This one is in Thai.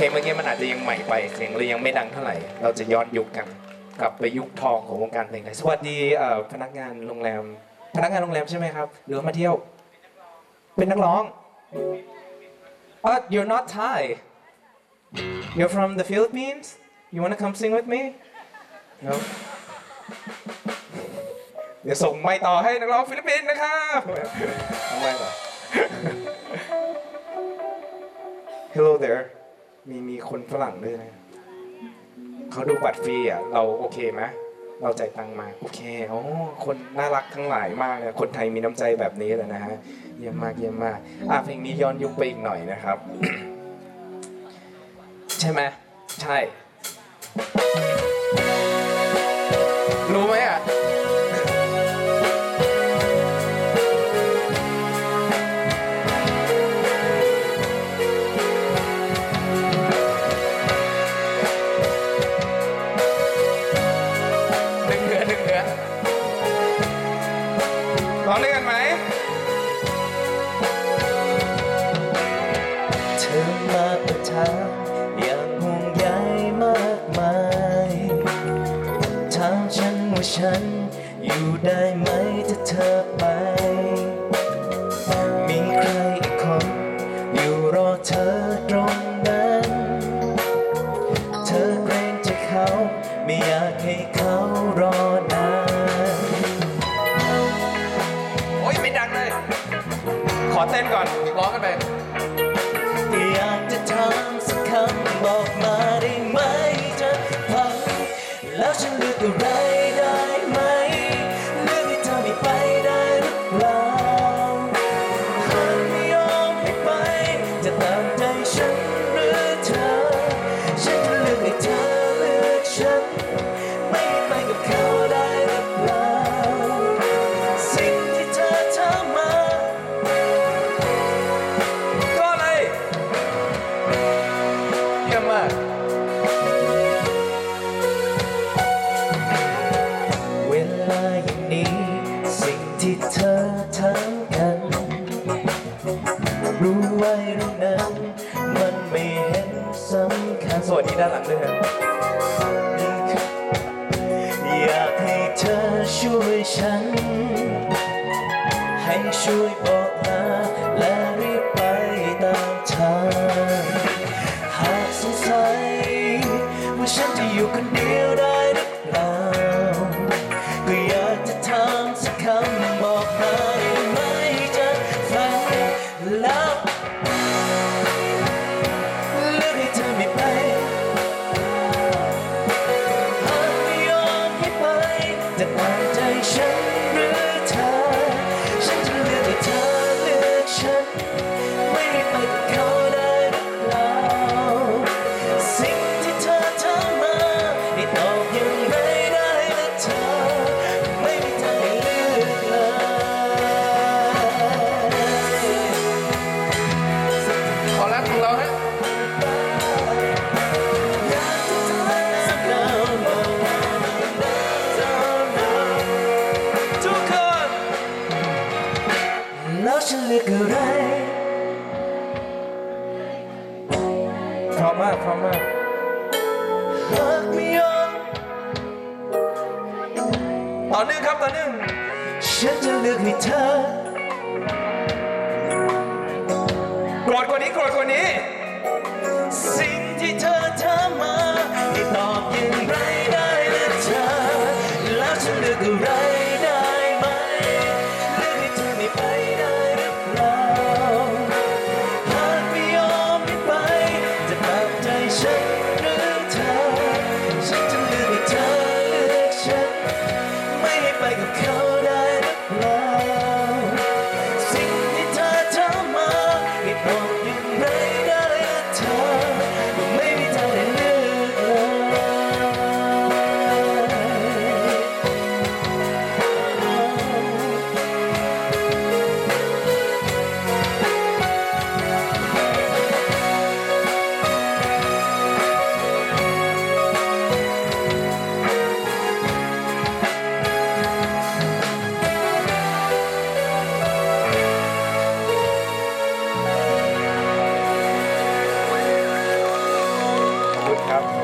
ลงเมื่อกี้มันอาจจะยังใหม่ไปเสียงเลยยังไม่ดังเท่าไหร่เราจะย้อนยุคกันกลับไปยุคทองของวงการเพลงไทยสวัสดีพนักงานโรงแรมใช่ไหมครับหรือว่ามาเที่ยวเป็นนักร้องyou're not Thai you're from the Philippines you wanna come sing with me no เดี๋ยวส่งไมค์ต่อให้นักร้องฟิลิปปินส์นะครับทำไมเหรอ Hello there มีคนฝรั่งด้วยนะเขาดูบัตรฟรีอ่ะเราโอเคไหมเราจ่ายตังค์มาโอเคโอ้คนน่ารักทั้งหลายมากเลยคนไทยมีน้ำใจแบบนี้เลยนะฮะเยี่ยมมากเพลงนี้ย้อนยุคไปอีกหน่อยนะครับ ใช่ไหมใช่รู้ไหมอ่ะร้องด้วยกันไหมเธอมาประทานอย่างห่วงใยมากมายถามฉันว่าฉันอยู่ได้ไหมถ้าเธอไปมีใครอีกคนอยู่รอเธอตรงนั้นเธอเกรงใจเขาไม่อยากให้เขารอนานไม่ดังเลยขอเต้นก่อนร้องกันไปอยากจะถามสักคำบอกมาได้ไหมจะฟังแล้วฉันเลือกอะไรได้ไหมเลือกให้เธอไม่ไปได้หรือเปล่าหากไม่ยอมให้ไปจะตามใจฉันหรือเธอฉันจะเลือกให้เธอเลือกฉันไม่ไปกับเขาได้หรือเปล่าสิ่งที่เธอทำมาก็เลยเยี่ยมมากเวลาอย่างนี้สิ่งที่เธอทำกันรู้ไว้เรื่องนั้นมันไม่เห็นสำคัญสวัสดีด้านหลังด้วยครับอยากให้เธอช่วยฉันให้ช่วยบอกลาและรีบไปตามทางหากสงสัยว่าฉันจะอยู่คนเดียวได้หรือเปล่าก็อยากจะถามสักคำบอกมาได้ไหมจะฟังแล้วเลือกให้เธอไม่ไปหากไม่ยอมให้ไปจะตามใจฉันหรือเธอฉันจะเลือกให้เธอเลือกฉันไม่ให้ไปกับเขาได้หรือเปล่าสิ่งที่เธอทำมาให้ตอบอย่างไรได้และเธอไม่มีทางให้เลือกเลยขอรับของเราฮะอยากจะถามสักคำบอกว่าทุกคนแล้วฉันเลือกอะไรพร้อมมากหากไม่ยอมต่อเนื่องครับต่อเนื่องฉันจะเลือกให้เธอโกรธกว่านี้สิ่งที่เธอทำมาให้ตอบอย่างไรได้และเธอแล้วฉันเลือกอะไรได้ไหมเลือกให้เธอไม่ไปได้หรือเปล่าหากไม่ยอมให้ไปจะตามใจฉันหรือเธอฉันจะเลือกให้เธอเลือกฉันไม่ให้ไปกับเขาได้หรือเปล่าสิ่งที่เธอทำมาให้ตอบอย่างไรได้ครับ